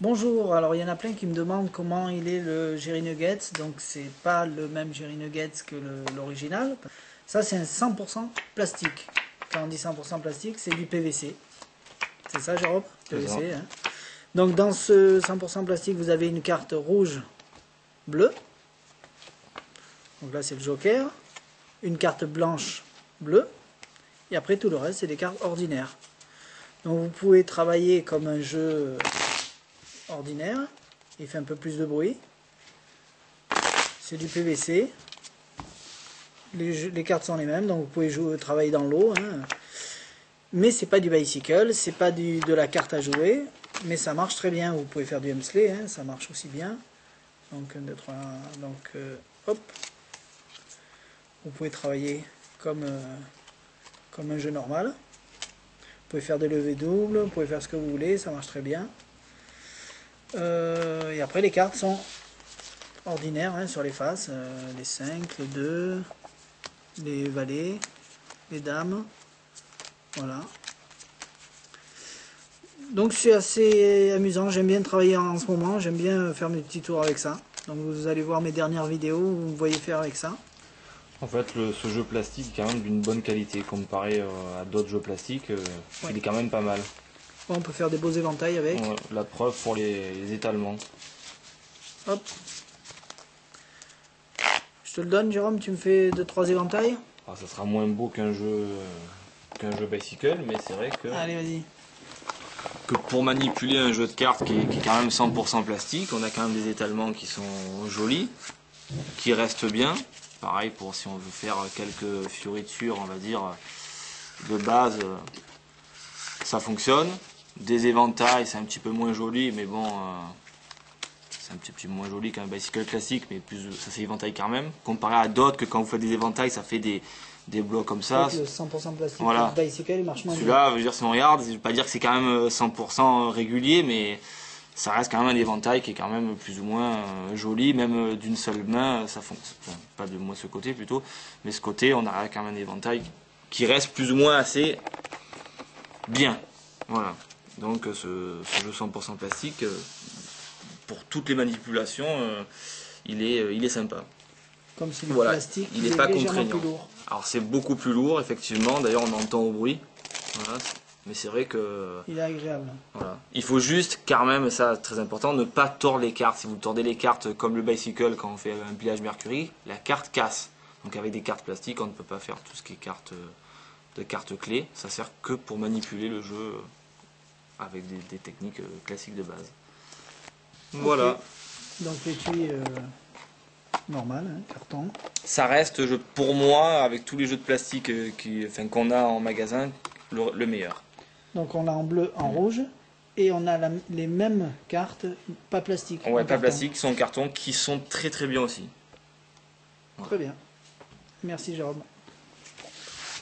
Bonjour, alors il y en a plein qui me demandent comment il est le Jerry Nuggets, donc c'est pas le même Jerry Nuggets que l'original. Ça c'est un 100% plastique. Quand on dit 100% plastique, c'est du PVC. C'est ça Jérôme? PVC, hein. Donc dans ce 100% plastique, vous avez une carte rouge, bleue. Donc là c'est le Joker. Une carte blanche, bleue. Et après tout le reste c'est des cartes ordinaires. Donc vous pouvez travailler comme un jeu ordinaire, il fait un peu plus de bruit, c'est du PVC, les cartes sont les mêmes, donc vous pouvez travailler dans l'eau, hein. Mais c'est pas du bicycle, c'est pas de la carte à jouer, mais ça marche très bien. Vous pouvez faire du Hemsley, hein, ça marche aussi bien. Donc 1, 2, 3, donc hop, vous pouvez travailler comme un jeu normal. Vous pouvez faire des levées doubles, vous pouvez faire ce que vous voulez, ça marche très bien. Et après les cartes sont ordinaires, hein, sur les faces, les 5, les 2, les valets, les dames, voilà. Donc c'est assez amusant, j'aime bien travailler en ce moment, j'aime bien faire mes petits tours avec ça. Donc vous allez voir mes dernières vidéos, vous me voyez faire avec ça. En fait, ce jeu plastique est quand même d'une bonne qualité, comparé à d'autres jeux plastiques, ouais. Il est quand même pas mal. On peut faire des beaux éventails avec. Ouais, la preuve pour les étalements. Hop. Je te le donne Jérôme, tu me fais 2-3 éventails. Alors, ça sera moins beau qu'un jeu bicycle, mais c'est vrai que... Allez, vas-y. Que pour manipuler un jeu de cartes qui est quand même 100% plastique, on a quand même des étalements qui sont jolis, qui restent bien. Pareil pour si on veut faire quelques fioritures, on va dire, de base, ça fonctionne. Des éventails, c'est un petit peu moins joli, mais bon, c'est un petit peu moins joli qu'un bicycle classique, mais plus ça s'éventaille quand même. Comparé à d'autres, que quand vous faites des éventails, ça fait des blocs comme ça. Le 100% plastique, voilà. Le bicycle, il marche moins bien. Celui-là, je veux dire, si on regarde, je ne vais pas dire que c'est quand même 100% régulier, mais ça reste quand même un éventail qui est quand même plus ou moins joli, même d'une seule main, ça fonctionne. Enfin, pas de moi ce côté plutôt, mais ce côté, on a quand même un éventail qui reste plus ou moins assez bien. Voilà. Donc ce jeu 100% plastique, pour toutes les manipulations, il est sympa. Comme c'est du voilà. plastique, il n'est pas légèrement contraignant. plus lourd. Alors c'est beaucoup plus lourd, effectivement, d'ailleurs on entend au bruit. Voilà. Mais c'est vrai que... Il est agréable. Voilà. Il faut juste, quand même, ça très important, ne pas tordre les cartes. Si vous tordez les cartes comme le bicycle quand on fait un pliage Mercury, la carte casse. Donc avec des cartes plastiques, on ne peut pas faire tout ce qui est cartes clés. Ça sert que pour manipuler le jeu avec des techniques classiques de base. Voilà. Okay. Donc l'étui normal, hein, carton. Ça reste, pour moi, avec tous les jeux de plastique qu'on a en magasin, le meilleur. Donc on l'a en bleu, en rouge, et on a les mêmes cartes, pas plastiques. Ouais, pas plastiques, qui sont en carton, qui sont très très bien aussi. Très bien. Merci Jérôme.